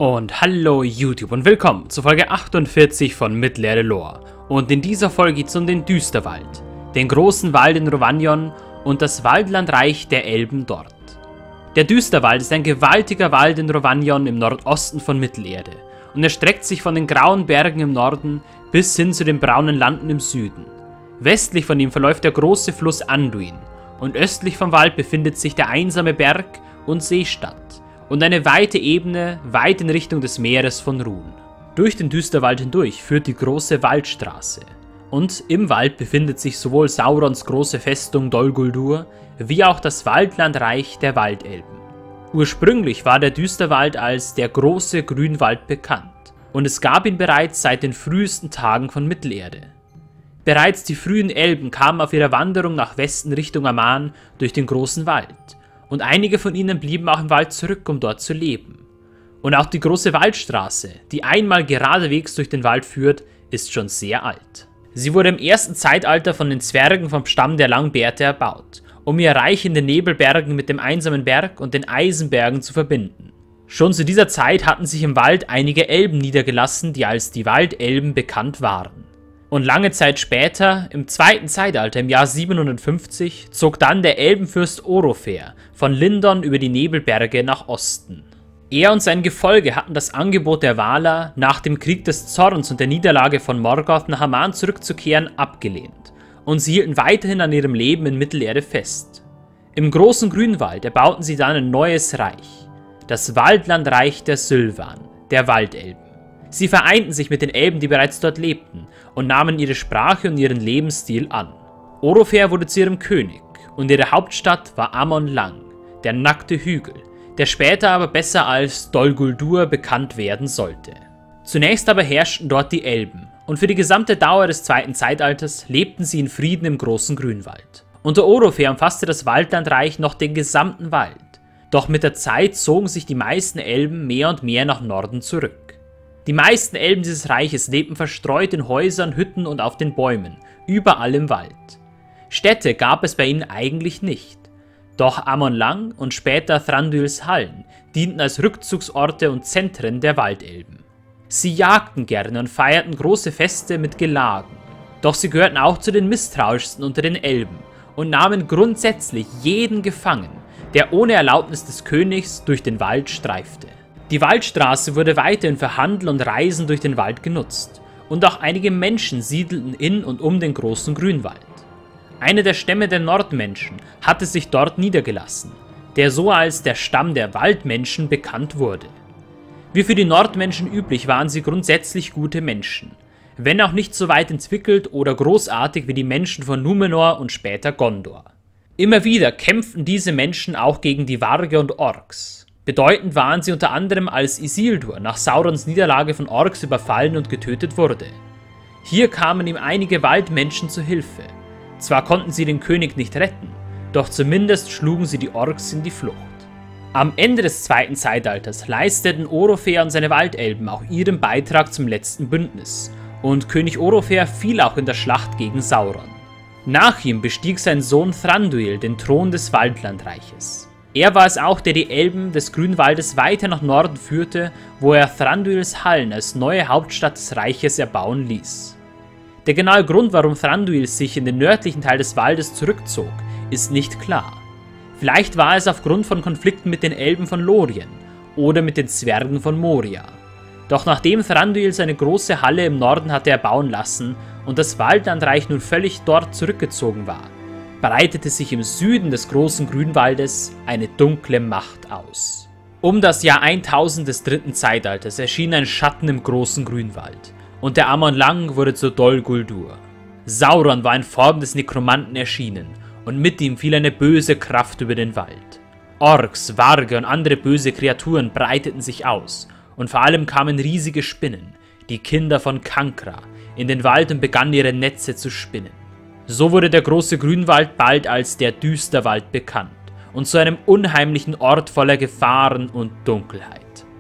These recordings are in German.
Und hallo YouTube und willkommen zur Folge 48 von Mittelerde Lore. Und in dieser Folge geht es um den Düsterwald, den großen Wald in Rhovanion und das Waldlandreich der Elben dort. Der Düsterwald ist ein gewaltiger Wald in Rhovanion im Nordosten von Mittelerde und erstreckt sich von den grauen Bergen im Norden bis hin zu den braunen Landen im Süden. Westlich von ihm verläuft der große Fluss Anduin und östlich vom Wald befindet sich der einsame Berg und Seestadt und eine weite Ebene weit in Richtung des Meeres von Rhun. Durch den Düsterwald hindurch führt die große Waldstraße und im Wald befindet sich sowohl Saurons große Festung Dol Guldur wie auch das Waldlandreich der Waldelben. Ursprünglich war der Düsterwald als der große Grünwald bekannt und es gab ihn bereits seit den frühesten Tagen von Mittelerde. Bereits die frühen Elben kamen auf ihrer Wanderung nach Westen Richtung Aman durch den großen Wald und einige von ihnen blieben auch im Wald zurück, um dort zu leben. Und auch die große Waldstraße, die einmal geradewegs durch den Wald führt, ist schon sehr alt. Sie wurde im ersten Zeitalter von den Zwergen vom Stamm der Langbärte erbaut, um ihr Reich in den Nebelbergen mit dem einsamen Berg und den Eisenbergen zu verbinden. Schon zu dieser Zeit hatten sich im Wald einige Elben niedergelassen, die als die Waldelben bekannt waren. Und lange Zeit später, im zweiten Zeitalter, im Jahr 750, zog dann der Elbenfürst Orofer von Lindon über die Nebelberge nach Osten. Er und sein Gefolge hatten das Angebot der Valar, nach dem Krieg des Zorns und der Niederlage von Morgoth nach Aman zurückzukehren, abgelehnt. Und sie hielten weiterhin an ihrem Leben in Mittelerde fest. Im großen Grünwald erbauten sie dann ein neues Reich, das Waldlandreich der Sylvan, der Waldelben. Sie vereinten sich mit den Elben, die bereits dort lebten, und nahmen ihre Sprache und ihren Lebensstil an. Orofer wurde zu ihrem König, und ihre Hauptstadt war Amon Lang, der nackte Hügel, der später aber besser als Dol Guldur bekannt werden sollte. Zunächst aber herrschten dort die Elben, und für die gesamte Dauer des zweiten Zeitalters lebten sie in Frieden im großen Grünwald. Unter Orofer umfasste das Waldlandreich noch den gesamten Wald, doch mit der Zeit zogen sich die meisten Elben mehr und mehr nach Norden zurück. Die meisten Elben dieses Reiches lebten verstreut in Häusern, Hütten und auf den Bäumen, überall im Wald. Städte gab es bei ihnen eigentlich nicht. Doch Amon Lang und später Thranduils Hallen dienten als Rückzugsorte und Zentren der Waldelben. Sie jagten gerne und feierten große Feste mit Gelagen. Doch sie gehörten auch zu den misstrauischsten unter den Elben und nahmen grundsätzlich jeden gefangen, der ohne Erlaubnis des Königs durch den Wald streifte. Die Waldstraße wurde weiterhin für Handel und Reisen durch den Wald genutzt und auch einige Menschen siedelten in und um den großen Grünwald. Einer der Stämme der Nordmenschen hatte sich dort niedergelassen, der so als der Stamm der Waldmenschen bekannt wurde. Wie für die Nordmenschen üblich waren sie grundsätzlich gute Menschen, wenn auch nicht so weit entwickelt oder großartig wie die Menschen von Númenor und später Gondor. Immer wieder kämpften diese Menschen auch gegen die Varge und Orks. Bedeutend waren sie unter anderem, als Isildur nach Saurons Niederlage von Orks überfallen und getötet wurde. Hier kamen ihm einige Waldmenschen zu Hilfe. Zwar konnten sie den König nicht retten, doch zumindest schlugen sie die Orks in die Flucht. Am Ende des zweiten Zeitalters leisteten Orofer und seine Waldelben auch ihren Beitrag zum letzten Bündnis, und König Orofer fiel auch in der Schlacht gegen Sauron. Nach ihm bestieg sein Sohn Thranduil den Thron des Waldlandreiches. Er war es auch, der die Elben des Grünwaldes weiter nach Norden führte, wo er Thranduils Hallen als neue Hauptstadt des Reiches erbauen ließ. Der genaue Grund, warum Thranduil sich in den nördlichen Teil des Waldes zurückzog, ist nicht klar. Vielleicht war es aufgrund von Konflikten mit den Elben von Lorien oder mit den Zwergen von Moria. Doch nachdem Thranduil seine große Halle im Norden hatte erbauen lassen und das Waldlandreich nun völlig dort zurückgezogen war, breitete sich im Süden des großen Grünwaldes eine dunkle Macht aus. Um das Jahr 1000 des dritten Zeitalters erschien ein Schatten im großen Grünwald und der Amon Lang wurde zu Dol Guldur. Sauron war in Form des Nekromanten erschienen und mit ihm fiel eine böse Kraft über den Wald. Orks, Varge und andere böse Kreaturen breiteten sich aus und vor allem kamen riesige Spinnen, die Kinder von Kankra, in den Wald und begannen ihre Netze zu spinnen. So wurde der große Grünwald bald als der Düsterwald bekannt und zu einem unheimlichen Ort voller Gefahren und Dunkelheit.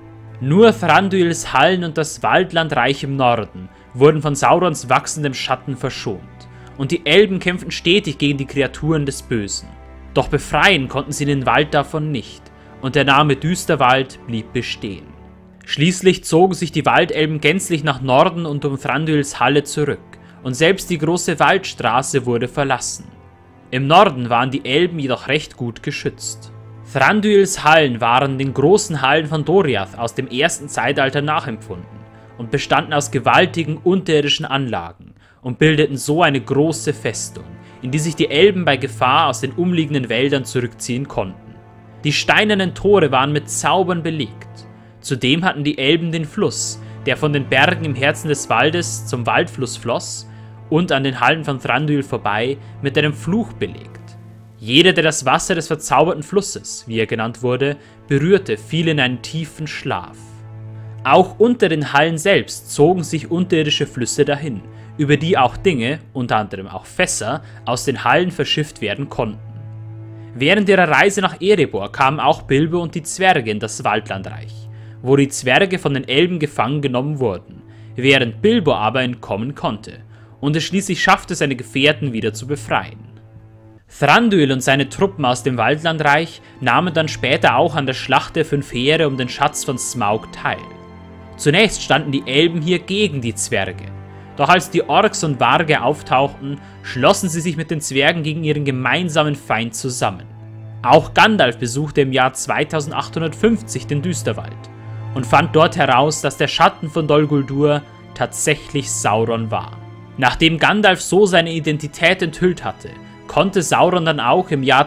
Nur Thranduils Hallen und das Waldlandreich im Norden wurden von Saurons wachsendem Schatten verschont, und die Elben kämpften stetig gegen die Kreaturen des Bösen. Doch befreien konnten sie den Wald davon nicht, und der Name Düsterwald blieb bestehen. Schließlich zogen sich die Waldelben gänzlich nach Norden und um Thranduils Halle zurück, und selbst die große Waldstraße wurde verlassen. Im Norden waren die Elben jedoch recht gut geschützt. Thranduils Hallen waren den großen Hallen von Doriath aus dem ersten Zeitalter nachempfunden und bestanden aus gewaltigen unterirdischen Anlagen und bildeten so eine große Festung, in die sich die Elben bei Gefahr aus den umliegenden Wäldern zurückziehen konnten. Die steinernen Tore waren mit Zaubern belegt. Zudem hatten die Elben den Fluss, der von den Bergen im Herzen des Waldes zum Waldfluss floss und an den Hallen von Thranduil vorbei, mit einem Fluch belegt. Jeder, der das Wasser des verzauberten Flusses, wie er genannt wurde, berührte, fiel in einen tiefen Schlaf. Auch unter den Hallen selbst zogen sich unterirdische Flüsse dahin, über die auch Dinge, unter anderem auch Fässer, aus den Hallen verschifft werden konnten. Während ihrer Reise nach Erebor kamen auch Bilbo und die Zwerge in das Waldlandreich, wo die Zwerge von den Elben gefangen genommen wurden, während Bilbo aber entkommen konnte und es schließlich schaffte, seine Gefährten wieder zu befreien. Thranduil und seine Truppen aus dem Waldlandreich nahmen dann später auch an der Schlacht der 5 Heere um den Schatz von Smaug teil. Zunächst standen die Elben hier gegen die Zwerge, doch als die Orks und Warge auftauchten, schlossen sie sich mit den Zwergen gegen ihren gemeinsamen Feind zusammen. Auch Gandalf besuchte im Jahr 2850 den Düsterwald und fand dort heraus, dass der Schatten von Dol Guldur tatsächlich Sauron war. Nachdem Gandalf so seine Identität enthüllt hatte, konnte Sauron dann auch im Jahr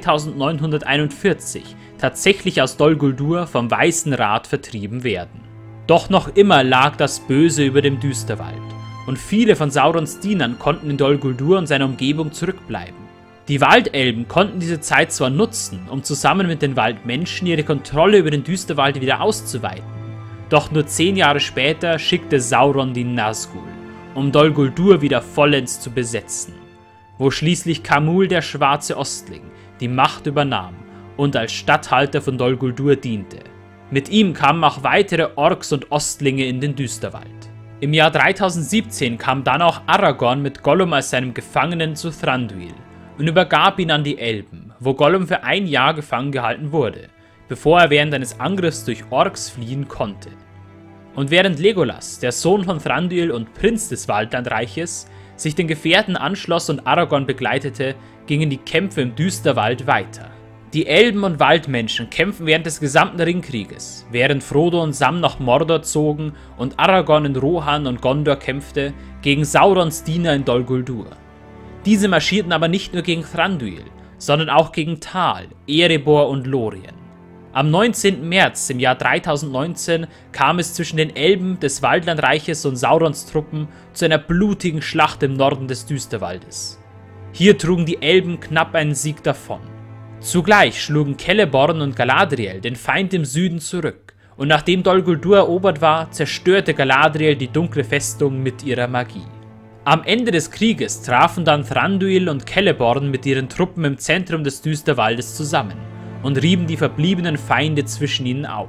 2941 tatsächlich aus Dol Guldur vom Weißen Rat vertrieben werden. Doch noch immer lag das Böse über dem Düsterwald und viele von Saurons Dienern konnten in Dol Guldur und seiner Umgebung zurückbleiben. Die Waldelben konnten diese Zeit zwar nutzen, um zusammen mit den Waldmenschen ihre Kontrolle über den Düsterwald wieder auszuweiten, doch nur 10 Jahre später schickte Sauron die Nazgul, um Dol Guldur wieder vollends zu besetzen, wo schließlich Khamûl der Schwarze Ostling die Macht übernahm und als Statthalter von Dol Guldur diente. Mit ihm kamen auch weitere Orks und Ostlinge in den Düsterwald. Im Jahr 3017 kam dann auch Aragorn mit Gollum als seinem Gefangenen zu Thranduil und übergab ihn an die Elben, wo Gollum für 1 Jahr gefangen gehalten wurde, bevor er während eines Angriffs durch Orks fliehen konnte. Und während Legolas, der Sohn von Thranduil und Prinz des Waldlandreiches, sich den Gefährten anschloss und Aragorn begleitete, gingen die Kämpfe im Düsterwald weiter. Die Elben und Waldmenschen kämpften während des gesamten Ringkrieges, während Frodo und Sam nach Mordor zogen und Aragorn in Rohan und Gondor kämpfte, gegen Saurons Diener in Dol Guldur. Diese marschierten aber nicht nur gegen Thranduil, sondern auch gegen Tal, Erebor und Lorien. Am 19. März im Jahr 3019 kam es zwischen den Elben des Waldlandreiches und Saurons Truppen zu einer blutigen Schlacht im Norden des Düsterwaldes. Hier trugen die Elben knapp einen Sieg davon. Zugleich schlugen Celeborn und Galadriel den Feind im Süden zurück, und nachdem Dol Guldur erobert war, zerstörte Galadriel die dunkle Festung mit ihrer Magie. Am Ende des Krieges trafen dann Thranduil und Celeborn mit ihren Truppen im Zentrum des Düsterwaldes zusammen und rieben die verbliebenen Feinde zwischen ihnen auf.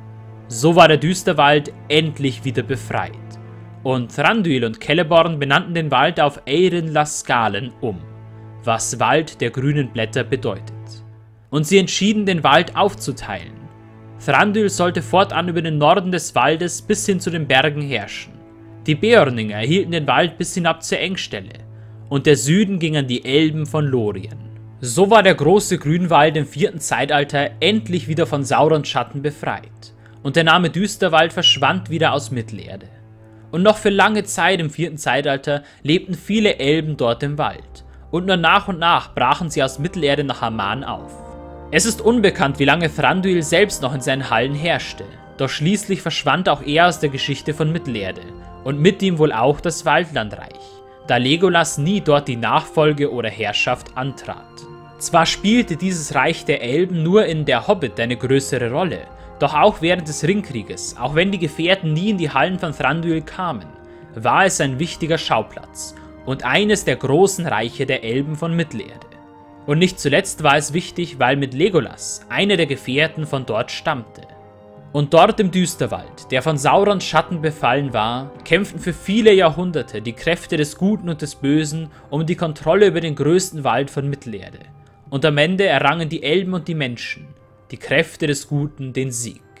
So war der Düsterwald endlich wieder befreit, und Thranduil und Celeborn benannten den Wald auf Eirin Lascalen um, was Wald der grünen Blätter bedeutet. Und sie entschieden, den Wald aufzuteilen. Thranduil sollte fortan über den Norden des Waldes bis hin zu den Bergen herrschen. Die Beorninger erhielten den Wald bis hinab zur Engstelle, und der Süden ging an die Elben von Lorien. So war der große Grünwald im 4. Zeitalter endlich wieder von Saurons Schatten befreit, und der Name Düsterwald verschwand wieder aus Mittelerde. Und noch für lange Zeit im 4. Zeitalter lebten viele Elben dort im Wald, und nur nach und nach brachen sie aus Mittelerde nach Aman auf. Es ist unbekannt, wie lange Thranduil selbst noch in seinen Hallen herrschte, doch schließlich verschwand auch er aus der Geschichte von Mittelerde und mit ihm wohl auch das Waldlandreich, da Legolas nie dort die Nachfolge oder Herrschaft antrat. Zwar spielte dieses Reich der Elben nur in Der Hobbit eine größere Rolle, doch auch während des Ringkrieges, auch wenn die Gefährten nie in die Hallen von Thranduil kamen, war es ein wichtiger Schauplatz und eines der großen Reiche der Elben von Mittelerde. Und nicht zuletzt war es wichtig, weil mit Legolas einer der Gefährten von dort stammte. Und dort im Düsterwald, der von Saurons Schatten befallen war, kämpften für viele Jahrhunderte die Kräfte des Guten und des Bösen um die Kontrolle über den größten Wald von Mittelerde. Und am Ende errangen die Elben und die Menschen, die Kräfte des Guten, den Sieg.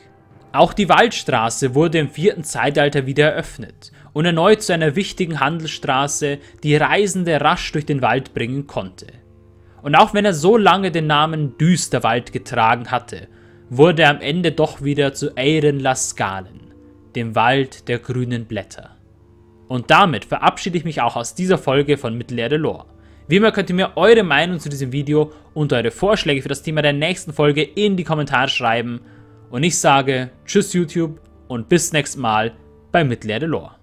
Auch die Waldstraße wurde im 4. Zeitalter wieder eröffnet und erneut zu einer wichtigen Handelsstraße, die Reisende rasch durch den Wald bringen konnte. Und auch wenn er so lange den Namen Düsterwald getragen hatte, wurde er am Ende doch wieder zu Eiren las Scalen, dem Wald der grünen Blätter. Und damit verabschiede ich mich auch aus dieser Folge von Mittelerde Lore. Wie immer könnt ihr mir eure Meinung zu diesem Video und eure Vorschläge für das Thema der nächsten Folge in die Kommentare schreiben. Und ich sage Tschüss YouTube und bis nächstes Mal bei Mittelerde Lore.